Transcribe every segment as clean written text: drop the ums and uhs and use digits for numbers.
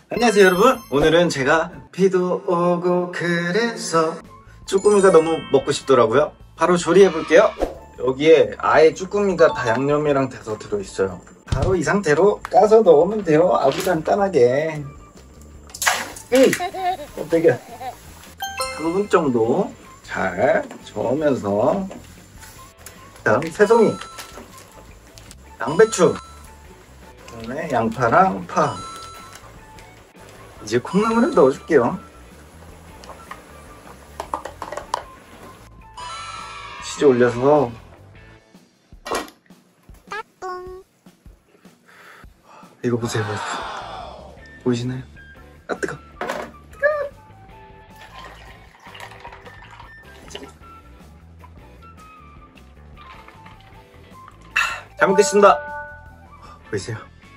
안녕하세요 여러분, 오늘은 제가 비도 오고 그래서 쭈꾸미가 너무 먹고 싶더라고요. 바로 조리해 볼게요. 여기에 아예 쭈꾸미가 다 양념이랑 돼서 들어있어요. 바로 이 상태로 까서 넣으면 돼요. 아주 간단하게. 되게 한 분 정도 잘 저으면서, 다음 새송이, 양배추, 그다음에 양파랑 파. 이제 콩나물을 넣어줄게요. 치즈 올려서 이거 보세요. 보이시나요? 아 뜨거. 잘 먹겠습니다. 보이세요?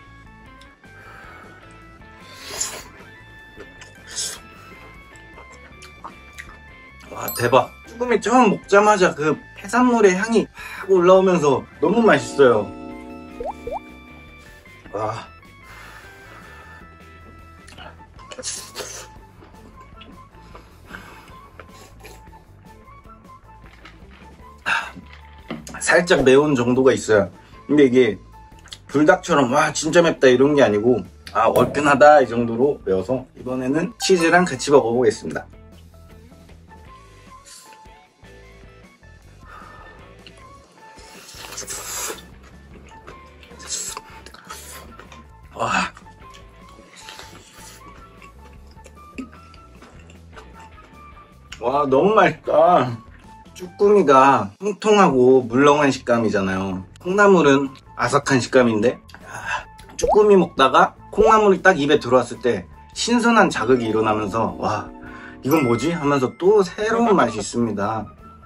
와 대박. 쭈꾸미 처음 먹자마자 그 해산물의 향이 확 올라오면서 너무 맛있어요. 와. 살짝 매운 정도가 있어요. 근데 이게 불닭처럼 와 진짜 맵다 이런 게 아니고, 아 얼큰하다 이 정도로 매워서 이번에는 치즈랑 같이 먹어보겠습니다. 와 너무 맛있다. 쭈꾸미가 통통하고 물렁한 식감이잖아요. 콩나물은 아삭한 식감인데, 쭈꾸미 먹다가 콩나물이 딱 입에 들어왔을 때 신선한 자극이 일어나면서 와 이건 뭐지? 하면서 또 새로운 맛이 있습니다.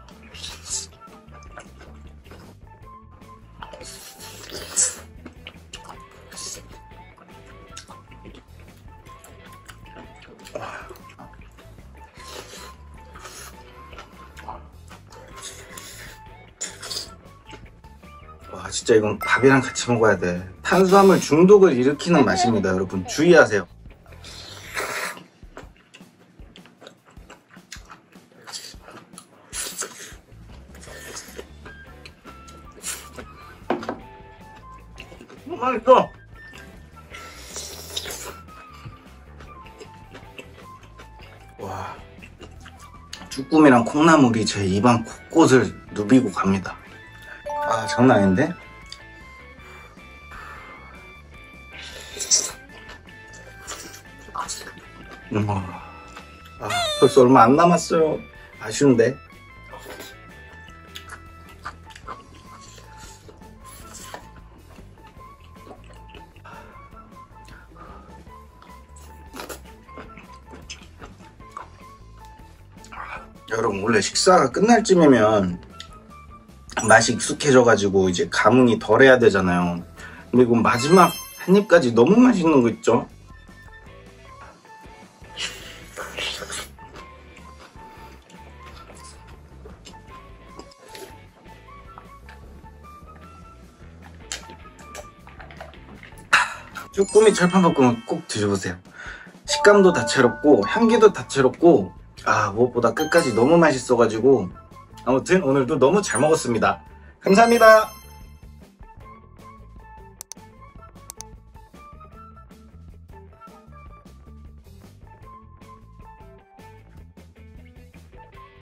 와 진짜 이건 밥이랑 같이 먹어야 돼. 탄수화물 중독을 일으키는 맛입니다. 여러분 주의하세요. 맛있어. 와 쭈꾸미랑 콩나물이 제 입안 곳곳을 누비고 갑니다. 아 장난 아닌데? 아 벌써 얼마 안 남았어요. 아쉬운데. 여러분 원래 식사가 끝날 쯤이면 맛이 익숙해져가지고 이제 감흥이 덜해야 되잖아요. 근데 이거 마지막 한 입까지 너무 맛있는 거 있죠? 쭈꾸미 철판볶음은 꼭 드셔보세요. 식감도 다채롭고 향기도 다채롭고, 아 무엇보다 끝까지 너무 맛있어가지고, 아무튼 오늘도 너무 잘 먹었습니다. 감사합니다.